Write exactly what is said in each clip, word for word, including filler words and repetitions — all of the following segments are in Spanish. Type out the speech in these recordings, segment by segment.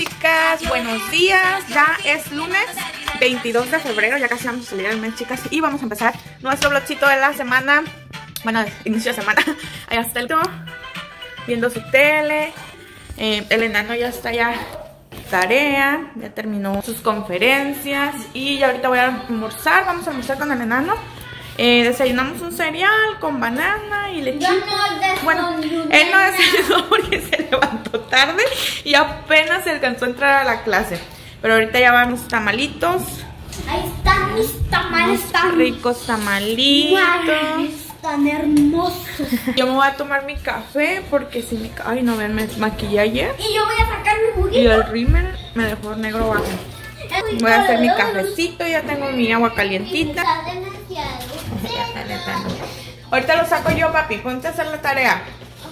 chicas, buenos días. Ya es lunes veintidós de febrero, ya casi vamos a salir al mes, chicas. Y vamos a empezar nuestro vlogcito de la semana. Bueno, inicio de semana. Allá está el todo, viendo su tele. eh, El enano ya está ya tarea, ya terminó sus conferencias. Y ya ahorita voy a almorzar, vamos a almorzar con el enano. Eh, desayunamos un cereal con banana y lechita. No bueno, él no desayunó porque se levantó tarde y apenas se alcanzó a entrar a la clase. Pero ahorita ya van los tamalitos. Ahí están mis tamales, tan ricos tamalitos. Tan hermosos. Yo me voy a tomar mi café porque si me... Ay, no, ven, me maquillé ayer. Y yo voy a sacar mi juguito. Y el rímel me dejó negro bajo. Voy a hacer mi cafecito, ya tengo mi agua calientita. Ahorita lo saco yo, papi. Ponte a hacer la tarea.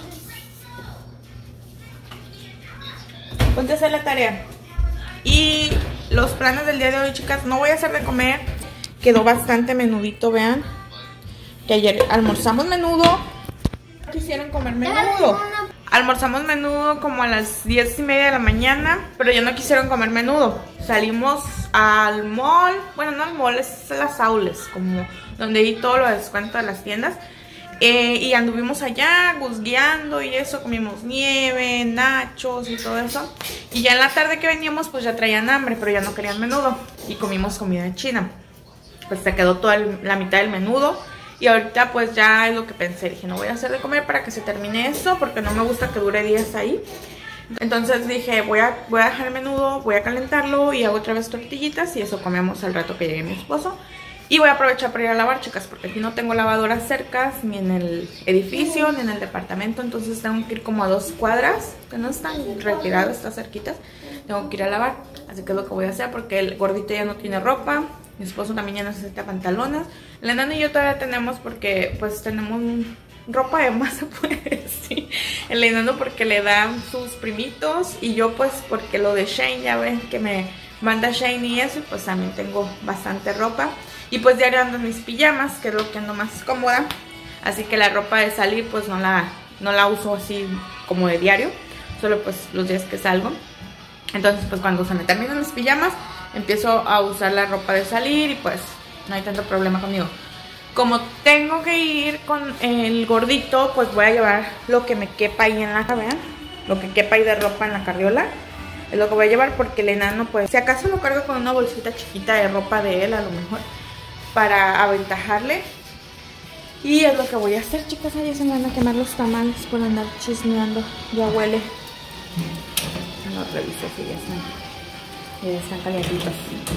Ponte a hacer la tarea. Y los planes del día de hoy, chicas, no voy a hacer de comer. Quedó bastante menudito, vean. Que ayer almorzamos menudo. Quisieron comer menudo. Almorzamos menudo como a las diez y media de la mañana, pero ya no quisieron comer menudo. Salimos al mall, bueno, no al mall, es las outlets, como donde vi todo lo de descuento de las tiendas. Eh, y anduvimos allá guzgueando y eso, comimos nieve, nachos y todo eso. Y ya en la tarde que veníamos, pues ya traían hambre, pero ya no querían menudo. Y comimos comida china. Pues se quedó toda el, la mitad del menudo. Y ahorita pues ya es lo que pensé, dije no voy a hacer de comer para que se termine eso, porque no me gusta que dure días ahí. Entonces dije voy a, voy a dejar el menudo, voy a calentarlo y hago otra vez tortillitas y eso comemos al rato que llegue mi esposo. Y voy a aprovechar para ir a lavar, chicas, porque aquí no tengo lavadoras cercas, ni en el edificio, ni en el departamento. Entonces tengo que ir como a dos cuadras, que no están retiradas, están cerquitas. Tengo que ir a lavar, así que es lo que voy a hacer porque el gordito ya no tiene ropa. Mi esposo también ya necesita pantalones. El enano y yo todavía tenemos porque pues tenemos ropa de más, se puede decir. El enano porque le dan sus primitos y yo pues porque lo de Shane, ya ven que me manda Shane y eso, y pues también tengo bastante ropa. Y pues diario ando en mis pijamas, que es lo que ando más cómoda. Así que la ropa de salir pues no la, no la uso así como de diario, solo pues los días que salgo. Entonces pues cuando se me terminan las pijamas empiezo a usar la ropa de salir y pues no hay tanto problema conmigo. Como tengo que ir con el gordito, pues voy a llevar lo que me quepa ahí en la cabeza, lo que quepa ahí de ropa en la carriola. Es lo que voy a llevar porque el enano pues si acaso lo cargo con una bolsita chiquita de ropa de él a lo mejor, para aventajarle. Y es lo que voy a hacer, chicas. Ahí se me van a quemar los tamales por andar chismeando. Ya huele. No reviso si ya están, ya están calientitos.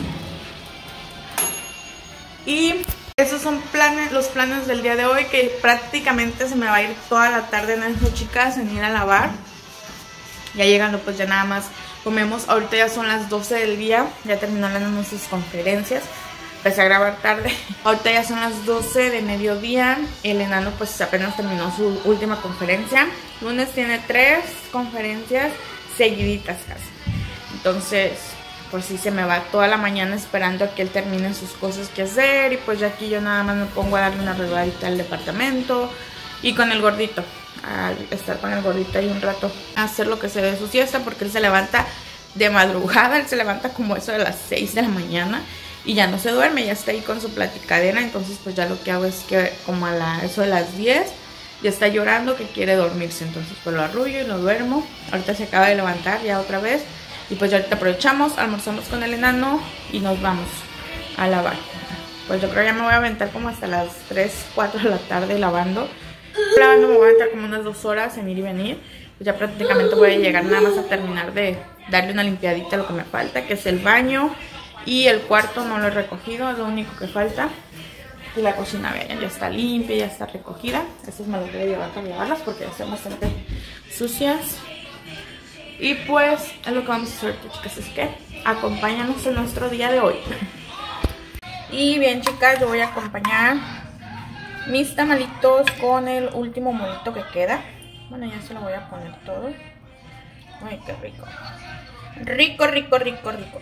Y esos son planes, los planes del día de hoy, que prácticamente se me va a ir toda la tarde en eso, chicas, en ir a lavar. Ya llegando pues ya nada más comemos. Ahorita ya son las doce del día, ya terminaron nuestras conferencias. Empecé a grabar tarde. Ahorita ya son las doce de mediodía. El enano pues apenas terminó su última conferencia. Lunes tiene tres conferencias seguiditas casi. Entonces pues sí se me va toda la mañana esperando a que él termine sus cosas que hacer. Y pues ya aquí yo nada más me pongo a darle una arregladita al departamento. Y con el gordito, al estar con el gordito ahí un rato, a hacer lo que se dé su siesta, porque él se levanta de madrugada. Él se levanta como eso de las seis de la mañana y ya no se duerme, ya está ahí con su platicadera. Entonces pues ya lo que hago es que como a la, eso de las diez ya está llorando que quiere dormirse. Entonces pues lo arrullo y lo duermo. Ahorita se acaba de levantar ya otra vez. Y pues ya ahorita aprovechamos, almorzamos con el enano y nos vamos a lavar. Pues yo creo que ya me voy a aventar como hasta las tres, cuatro de la tarde lavando. Lavando me voy a aventar como unas dos horas en ir y venir. Pues ya prácticamente voy a llegar nada más a terminar de darle una limpiadita a lo que me falta, que es el baño. Y el cuarto no lo he recogido, es lo único que falta. Y la cocina, vean, ya está limpia, ya está recogida. Estas me las voy a llevar para llevarlas porque ya están bastante sucias. Y pues es lo que vamos a hacer, chicas, es que acompáñanos en nuestro día de hoy. Y bien, chicas, yo voy a acompañar mis tamalitos con el último molito que queda. Bueno, ya se lo voy a poner todo. Ay, qué rico. Rico, rico, rico, rico.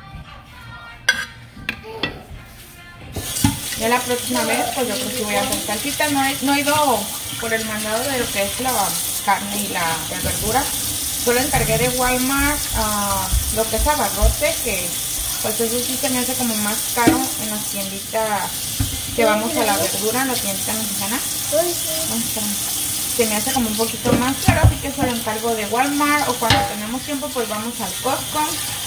Ya la próxima vez, pues yo creo que voy a hacer salsita. No he, no he ido por el mandado de lo que es la carne y la, la verdura. solo encargué de Walmart uh, lo que es abarrote, que pues eso sí se me hace como más caro en las tienditas que vamos a la verdura, en la tiendita mexicana. Se me hace como un poquito más caro, así que solo encargo de Walmart, o cuando tenemos tiempo pues vamos al Costco.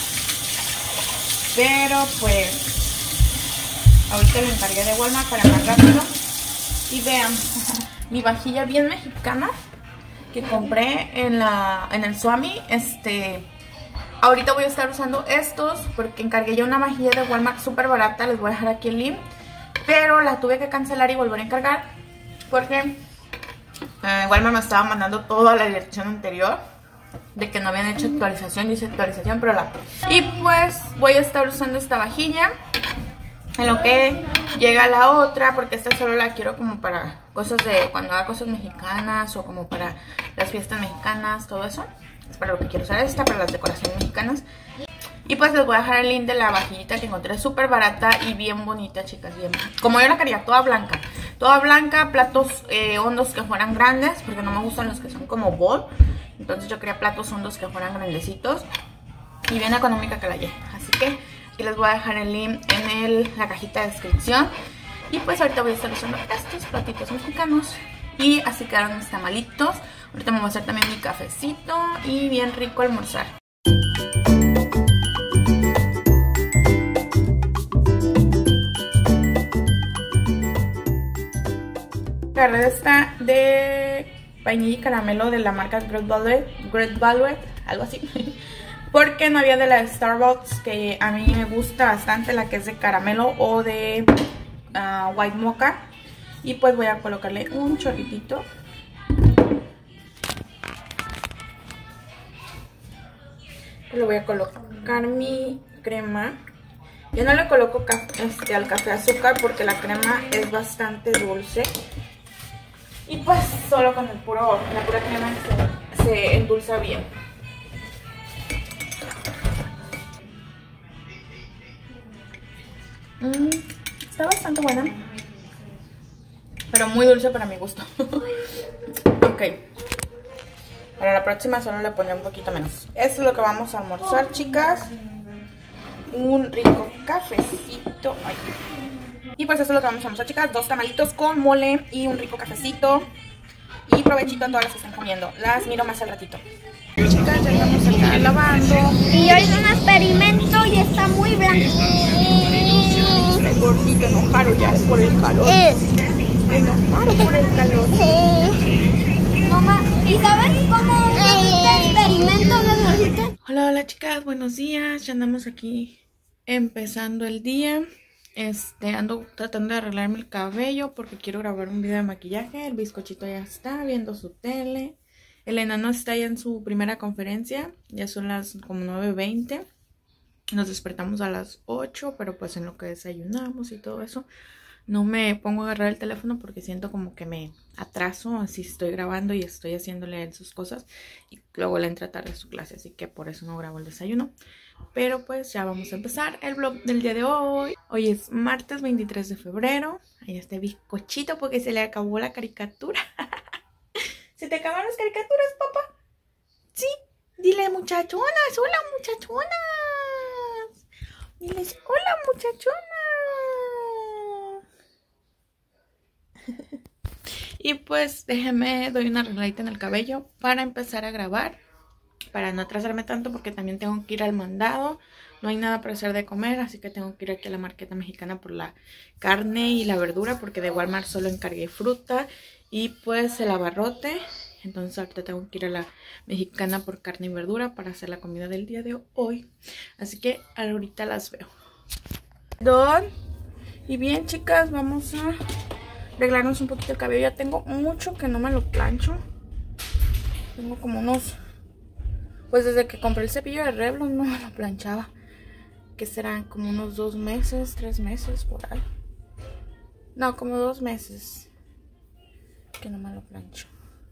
Pero pues ahorita lo encargué de Walmart para más rápido. Y vean, mi vajilla bien mexicana que compré en la en el Suami. Este, ahorita voy a estar usando estos porque encargué ya una vajilla de Walmart súper barata. Les voy a dejar aquí el link, pero la tuve que cancelar y volver a encargar porque eh, Walmart me estaba mandando toda la dirección anterior de que no habían hecho actualización. Dice actualización, pero la... Y pues voy a estar usando esta vajilla en lo que llega la otra, porque esta solo la quiero como para cosas de cuando haga cosas mexicanas o como para las fiestas mexicanas, todo eso. Es para lo que quiero usar esta, para las decoraciones mexicanas. Y pues les voy a dejar el link de la vajillita que encontré súper barata y bien bonita, chicas, bien. Como yo la quería, toda blanca. Toda blanca, platos eh, hondos que fueran grandes, porque no me gustan los que son como bowl. Entonces yo quería platos hondos que fueran grandecitos y bien económica que la lleve. Así que aquí les voy a dejar el link en el, la cajita de descripción. Y pues ahorita voy a estar usando estos platitos mexicanos. Y así quedaron mis tamalitos. Ahorita me voy a hacer también mi cafecito y bien rico almorzar. Agarré esta de vainilla y caramelo de la marca Great Value, Great Value, algo así. Porque no había de la Starbucks, que a mí me gusta bastante, la que es de caramelo o de uh, white mocha. Y pues voy a colocarle un chorritito. Le voy a colocar mi crema. Yo no le coloco este, al café azúcar porque la crema es bastante dulce. Y pues solo con el puro, la pura crema se, se endulza bien. Mm, está bastante buena, pero muy dulce para mi gusto. Ok, para la próxima solo le pondré un poquito menos. Esto es lo que vamos a almorzar, chicas. Un rico cafecito. Ay. Y pues eso es lo que vamos a almorzar, chicas. Dos tamalitos con mole y un rico cafecito. Y provechito a todas las que están comiendo. Las miro más al ratito. Chicas, ya estamos aquí lavando. Y hoy es un experimento y está muy blanco. El gordito enojado ya por el calor. Enojado por el calor. Mamá, ¿y sabes cómo este experimento necesita? Hola, hola chicas, buenos días. Ya andamos aquí empezando el día. Este, ando tratando de arreglarme el cabello porque quiero grabar un video de maquillaje. El bizcochito ya está viendo su tele. El enano está ya en su primera conferencia. Ya son las como nueve veinte. Nos despertamos a las ocho, pero pues en lo que desayunamos y todo eso, no me pongo a agarrar el teléfono porque siento como que me atraso. Así estoy grabando y estoy haciéndole él sus cosas. Y luego le entra tarde su clase, así que por eso no grabo el desayuno. Pero pues ya vamos a empezar el vlog del día de hoy. Hoy es martes veintitrés de febrero. Ahí está el bizcochito porque se le acabó la caricatura. ¿Se te acabaron las caricaturas, papá? Sí. Dile muchachonas, hola muchachonas. Diles, hola muchachonas. Y pues déjenme, doy una arregladita en el cabello para empezar a grabar. Para no atrasarme tanto porque también tengo que ir al mandado. No hay nada para hacer de comer, así que tengo que ir aquí a la marqueta mexicana por la carne y la verdura. Porque de Walmart solo encargué fruta y pues el abarrote. Entonces ahorita tengo que ir a la mexicana por carne y verdura para hacer la comida del día de hoy. Así que ahorita las veo. Don. Y bien chicas, vamos a arreglarnos un poquito el cabello. Ya tengo mucho que no me lo plancho. Tengo como unos... Pues desde que compré el cepillo de Revlon no me lo planchaba. Que serán como unos dos meses, tres meses por ahí. No, como dos meses que no me lo plancho.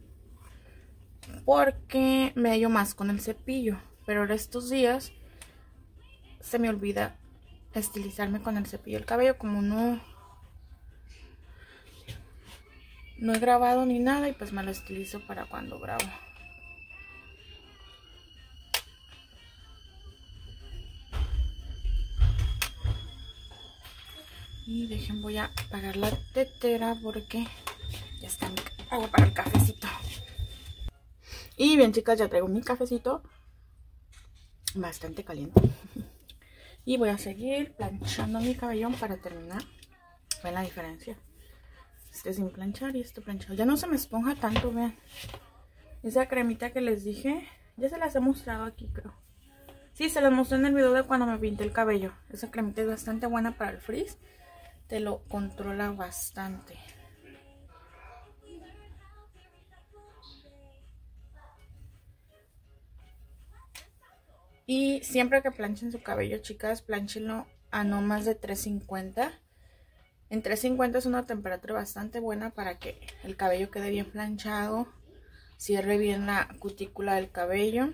Porque me hallo más con el cepillo. Pero ahora estos días se me olvida estilizarme con el cepillo el cabello. Como no, no he grabado ni nada. Y pues me lo estilizo para cuando grabo. Y dejen, voy a apagar la tetera porque ya está mi agua para el cafecito. Y bien, chicas, ya traigo mi cafecito bastante caliente. Y voy a seguir planchando mi cabello para terminar. Ven la diferencia. Este sin planchar y este planchado. Ya no se me esponja tanto, vean. Esa cremita que les dije, ya se las he mostrado aquí, creo. Sí, se las mostré en el video de cuando me pinté el cabello. Esa cremita es bastante buena para el frizz. Te lo controla bastante. Y siempre que planchen su cabello, chicas, planchenlo a no más de tres cincuenta. En tres cincuenta es una temperatura bastante buena para que el cabello quede bien planchado. Cierre bien la cutícula del cabello.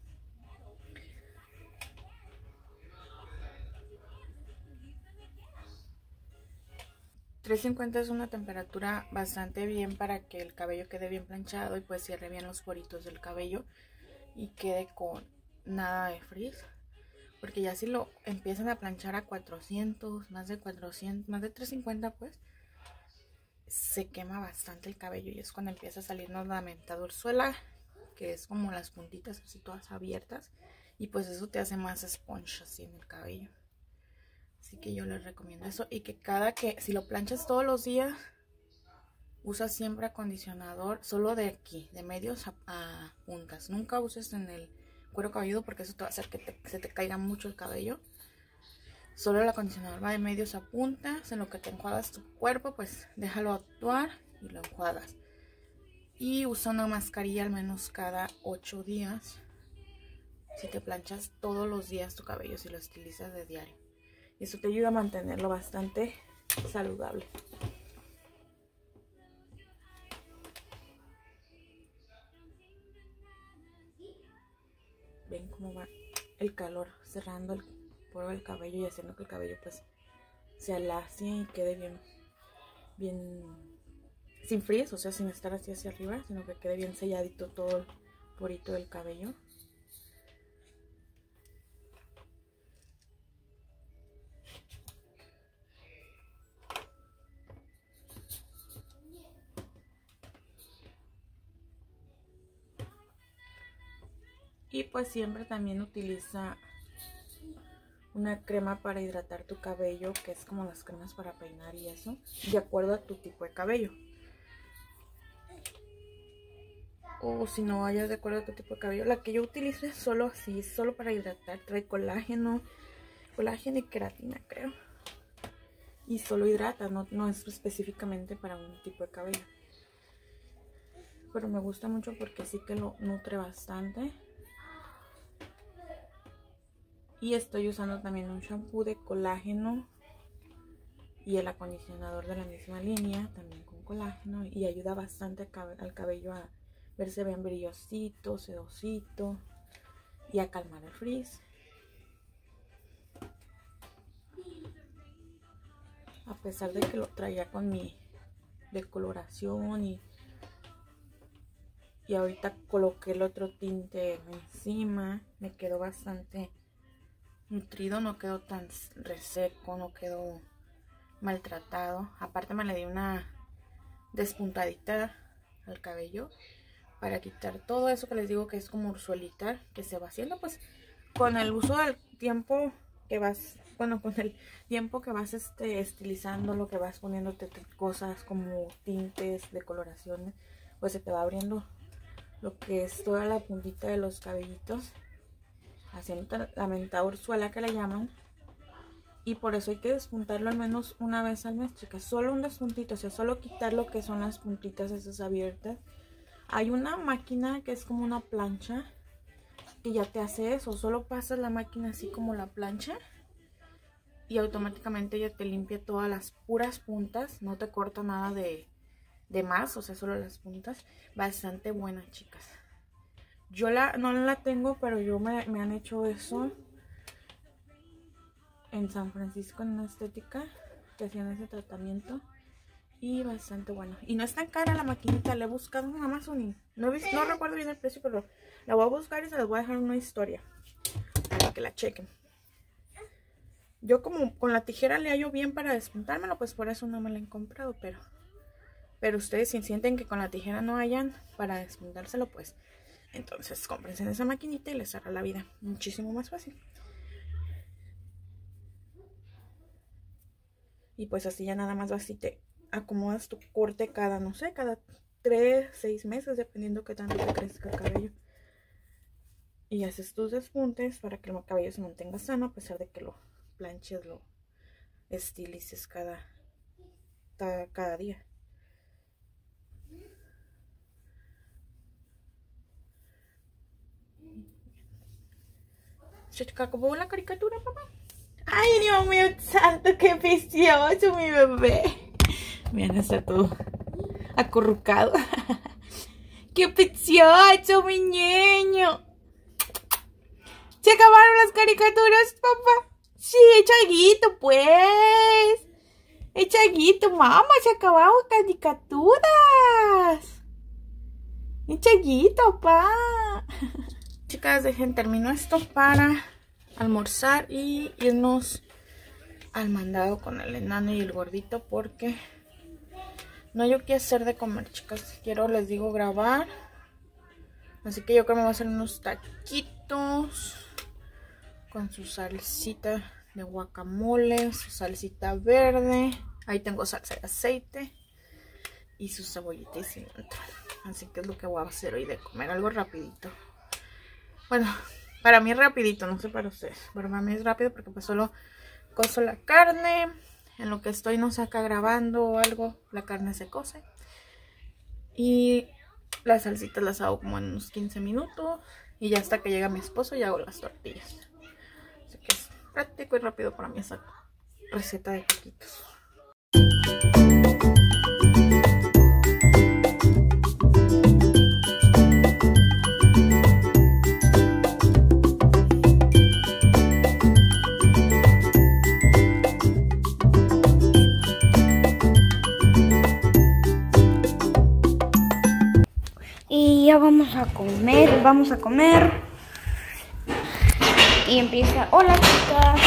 tres cincuenta es una temperatura bastante bien para que el cabello quede bien planchado y pues cierre bien los poritos del cabello y quede con nada de frizz. Porque ya si lo empiezan a planchar a cuatrocientos, más de cuatrocientos, más de trescientos cincuenta, pues se quema bastante el cabello y es cuando empieza a salirnos la mentadurzuela, que es como las puntitas así todas abiertas, y pues eso te hace más sponge así en el cabello. Así que yo les recomiendo eso, y que cada que, si lo planchas todos los días, usa siempre acondicionador solo de aquí, de medios a, a puntas. Nunca uses en el cuero cabelludo porque eso te va a hacer que te, se te caiga mucho el cabello. Solo el acondicionador va de medios a puntas. En lo que te enjuagas tu cuerpo, pues déjalo actuar y lo enjuagas. Y usa una mascarilla al menos cada ocho días. Si te planchas todos los días tu cabello, si lo estilizas de diario. Y eso te ayuda a mantenerlo bastante saludable. Ven cómo va el calor cerrando el poro del cabello y haciendo que el cabello pues se alacie y quede bien, bien sin frizz, o sea, sin estar así hacia arriba, sino que quede bien selladito todo el porito del cabello. Y pues siempre también utiliza una crema para hidratar tu cabello, que es como las cremas para peinar y eso, de acuerdo a tu tipo de cabello. O si no vayas de acuerdo a tu tipo de cabello, la que yo utilizo es solo así, solo para hidratar. Trae colágeno, colágeno y queratina, creo. Y solo hidrata, no, no es específicamente para un tipo de cabello. Pero me gusta mucho porque sí que lo nutre bastante. Y estoy usando también un shampoo de colágeno y el acondicionador de la misma línea, también con colágeno. Y ayuda bastante al cabello a verse bien brillosito, sedosito y a calmar el frizz. A pesar de que lo traía con mi decoloración y, y ahorita coloqué el otro tinte encima, me quedó bastante nutrido, no quedó tan reseco, no quedó maltratado. Aparte me le di una despuntadita al cabello para quitar todo eso que les digo que es como ursuelita que se va haciendo pues con el uso del tiempo que vas, bueno, con el tiempo que vas este, estilizando, lo que vas poniéndote cosas como tintes, decoloraciones, pues se te va abriendo lo que es toda la puntita de los cabellitos, haciendo la mentadurzuela que le llaman. Y por eso hay que despuntarlo al menos una vez al mes, chicas. Solo un despuntito, o sea, solo quitar lo que son las puntitas esas abiertas. Hay una máquina que es como una plancha que ya te hace eso. Solo pasas la máquina así como la plancha y automáticamente ya te limpia todas las puras puntas. No te corta nada de, de más, o sea, solo las puntas. Bastante buena, chicas. Yo la, no la tengo, pero yo me, me han hecho eso en San Francisco, en una estética, que hacían ese tratamiento. Y bastante bueno. Y no es tan cara la maquinita, la he buscado en Amazon y no, he visto, no recuerdo bien el precio, pero la voy a buscar y se las voy a dejar en una historia para que la chequen. Yo como con la tijera le hallo bien para despuntármelo, pues por eso no me la he comprado, pero... Pero ustedes si sienten que con la tijera no hayan para despuntárselo, pues... Entonces cómprense esa maquinita y les hará la vida muchísimo más fácil. Y pues así ya nada más vas y te acomodas tu corte cada, no sé, cada tres, seis meses, dependiendo que tanto te crezca el cabello. Y haces tus despuntes para que el cabello se mantenga sano, a pesar de que lo planches, lo estilices cada, cada, cada día. ¿Se te acabó la caricatura, papá? Ay, Dios mío santo, qué precioso mi bebé. Miren, está todo acurrucado. Qué precioso mi niño. ¿Se acabaron las caricaturas, papá? Sí, Chaguito, pues. Chaguito, mamá, se acabaron caricaturas. Chaguito, pa. Chicas, dejen, termino esto para almorzar y irnos al mandado con el enano y el gordito, porque no hay qué hacer de comer, chicas. Quiero, les digo, grabar. Así que yo creo que me voy a hacer unos taquitos con su salsita de guacamole, su salsita verde. Ahí tengo salsa de aceite y su cebollita y cilantro. Así que es lo que voy a hacer hoy de comer, algo rapidito. Bueno, para mí es rapidito, no sé para ustedes. Pero para mí es rápido porque pues solo cozo la carne. En lo que estoy, no sé, acá grabando o algo, la carne se cose. Y las salsitas las hago como en unos quince minutos. Y ya hasta que llega mi esposo ya hago las tortillas. Así que es práctico y rápido para mí esa receta de taquitos. Y ya vamos a comer, vamos a comer. Y empieza, hola chicas.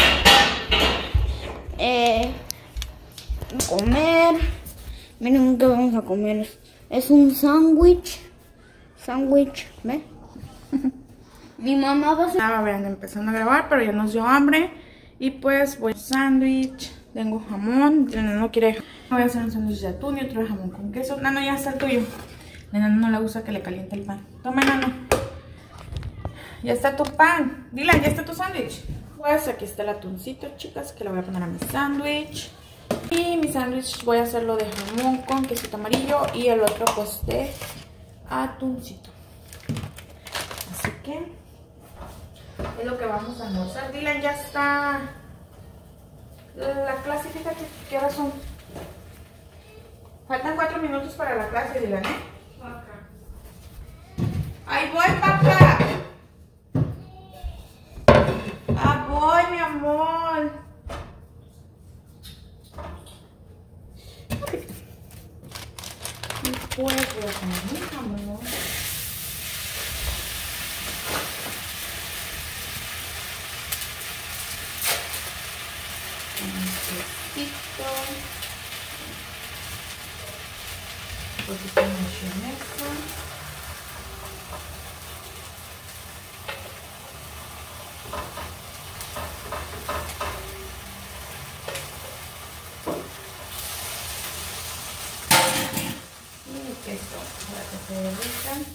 Eh, comer. Miren qué vamos a comer. Es un sándwich. Sándwich, ¿ves? Mi mamá va a hacer... Ah, vean, empezando a grabar, pero ya nos dio hambre. Y pues voy a sándwich. Tengo jamón. No quiere. Voy a hacer un sándwich de atún y otro de jamón con queso. Nano, ya está el tuyo. A Nano no le gusta que le caliente el pan. Toma, Nano. Ya está tu pan. Dylan, ya está tu sándwich. Pues aquí está el atuncito, chicas, que le voy a poner a mi sándwich. Y mi sándwich voy a hacerlo de jamón con quesito amarillo. Y el otro pues de atuncito. Así que es lo que vamos a almorzar. Dylan, ya está la clase, fíjate, ¿qué horas son? Faltan cuatro minutos para la clase, Dylan, ¿eh? Ahí voy, papá. Ah, voy, mi amor. Después voy a poner mi jamón. Un quesito. Un poquito de mayonesa. Esto para que se derritan.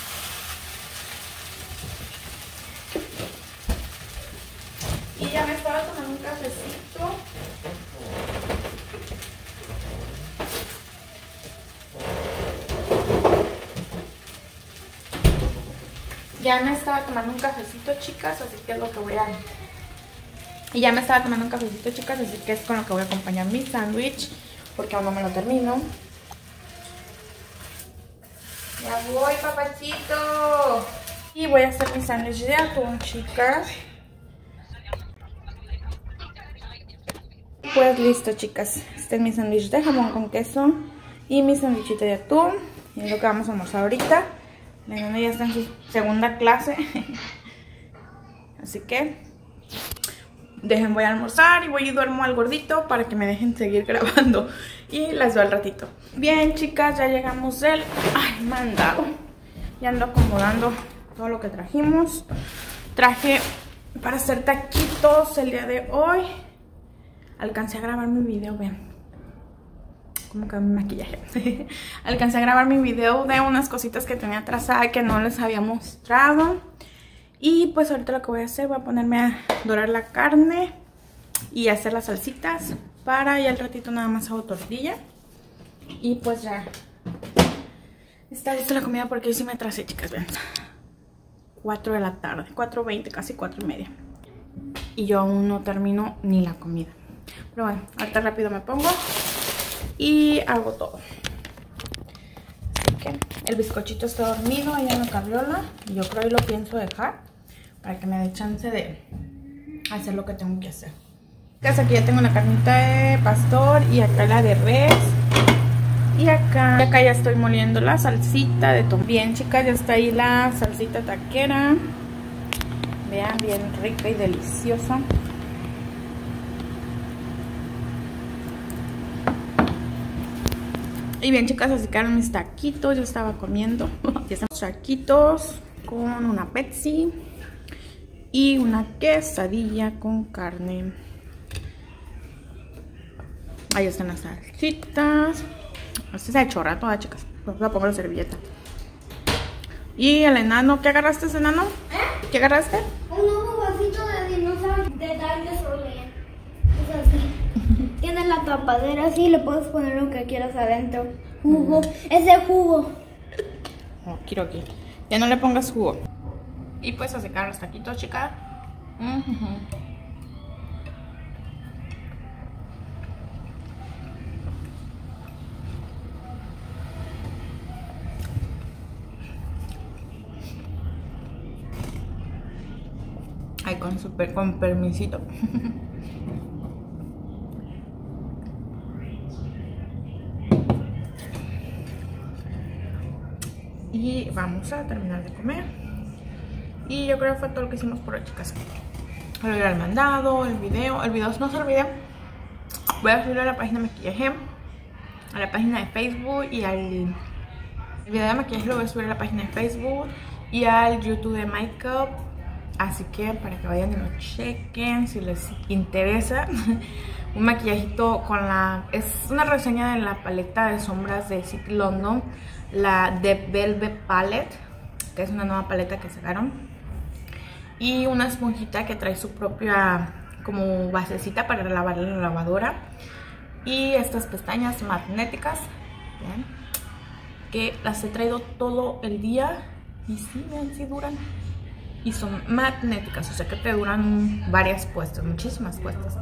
Y ya me estaba tomando un cafecito. Ya me estaba tomando un cafecito, chicas, así que es lo que voy a... Y ya me estaba tomando un cafecito, chicas, así que es con lo que voy a acompañar mi sándwich, porque aún no me lo termino. Ya voy, papachito. Y voy a hacer mi sándwich de atún, chicas. Pues listo, chicas. Este es mi sándwich de jamón con queso y mi sándwichito de atún. Y es lo que vamos a almorzar ahorita. La nena ya está en su segunda clase. Así que dejen, voy a almorzar y voy y duermo al gordito para que me dejen seguir grabando. Y las veo al ratito. Bien, chicas, ya llegamos del ay, mandado. Ya ando acomodando todo lo que trajimos. Traje para hacer taquitos el día de hoy. Alcancé a grabar mi video, vean. Como que mi maquillaje. Alcancé a grabar mi video de unas cositas que tenía trazada que no les había mostrado. Y pues ahorita lo que voy a hacer, voy a ponerme a dorar la carne y hacer las salsitas para ya al ratito nada más hago tortilla. Y pues ya está lista la comida porque hoy sí me atrasé, chicas, vean. cuatro de la tarde, cuatro veinte, casi cuatro y media. Y yo aún no termino ni la comida. Pero bueno, ahorita rápido me pongo y hago todo. Así que el bizcochito está dormido allá en la cabriola. Y yo creo que lo pienso dejar para que me dé chance de hacer lo que tengo que hacer. Aquí ya tengo la carnita de pastor y acá la de res. Y acá, acá ya estoy moliendo la salsita de tomate. Bien, chicas, ya está ahí la salsita taquera. Vean, bien rica y deliciosa. Y bien, chicas, así quedaron mis taquitos. Yo estaba comiendo. Ya están los taquitos con una Pepsi y una quesadilla con carne. Ahí están las salsitas. Este se ha hecho rato, ¿eh, chicas? Voy a poner la servilleta. Y el enano, ¿qué agarraste, ese enano? ¿Eh? ¿Qué agarraste? Un nuevo vasito de dinosaurio de Dinosaur Land. Es así. Tiene la tapadera así, le puedes poner lo que quieras adentro. Jugo. Mm. Es de jugo. Oh, quiero aquí. Ya no le pongas jugo. Y pues a secar los taquitos, chicas. Uh-huh. Ay, con super, con permisito. Y vamos a terminar de comer. Y yo creo que fue todo lo que hicimos por hoy, chicas. Voy a ver el mandado, el video. El video no se olviden. Voy a subir a la página de maquillaje, a la página de Facebook y al... El video de maquillaje lo voy a subir a la página de Facebook y al YouTube de Makeup. Así que para que vayan y lo chequen si les interesa. Un maquillajito con la... Es una reseña de la paleta de sombras de City London, la The Velvet Palette, que es una nueva paleta que sacaron. Y una esponjita que trae su propia como basecita para lavar la lavadora. Y estas pestañas magnéticas, ¿ven? Que las he traído todo el día. Y sí, vean, sí duran. Y son magnéticas, o sea que te duran varias puestas, muchísimas puestas.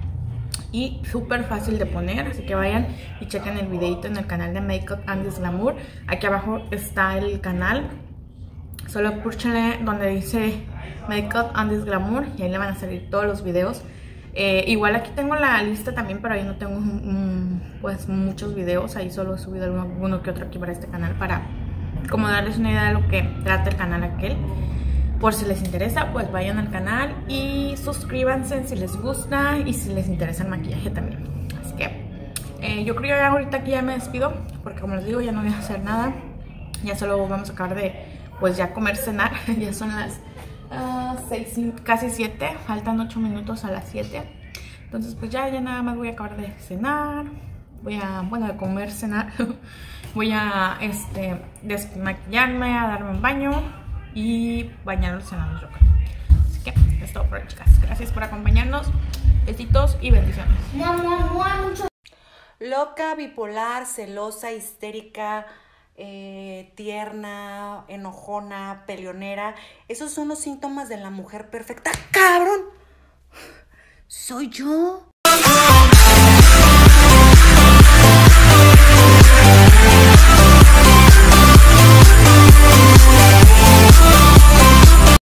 Y súper fácil de poner, así que vayan y chequen el videito en el canal de Makeup and This Glamour. Aquí abajo está el canal. Solo púchenle donde dice Makeup and This Glamour y ahí le van a salir todos los videos. Eh, igual aquí tengo la lista también, pero ahí no tengo um, pues muchos videos. Ahí solo he subido uno, uno que otro aquí para este canal para como darles una idea de lo que trata el canal aquel. Por si les interesa, pues vayan al canal y suscríbanse si les gusta y si les interesa el maquillaje también. Así que eh, yo creo que ahorita aquí ya me despido, porque como les digo ya no voy a hacer nada. Ya solo vamos a acabar de pues ya comer, cenar. Ya son las uh, seis, casi siete, faltan ocho minutos a las siete. Entonces pues ya, ya nada más voy a acabar de cenar. Voy a, bueno, de comer, cenar. Voy a este, desmaquillarme, a darme un baño y bañarlos en la luz loca. Así que es todo por hoy, chicas. Gracias por acompañarnos. Besitos y bendiciones. Loca, bipolar, celosa, histérica, eh, tierna, enojona, peleonera. Esos son los síntomas de la mujer perfecta. ¡Cabrón! ¿Soy yo?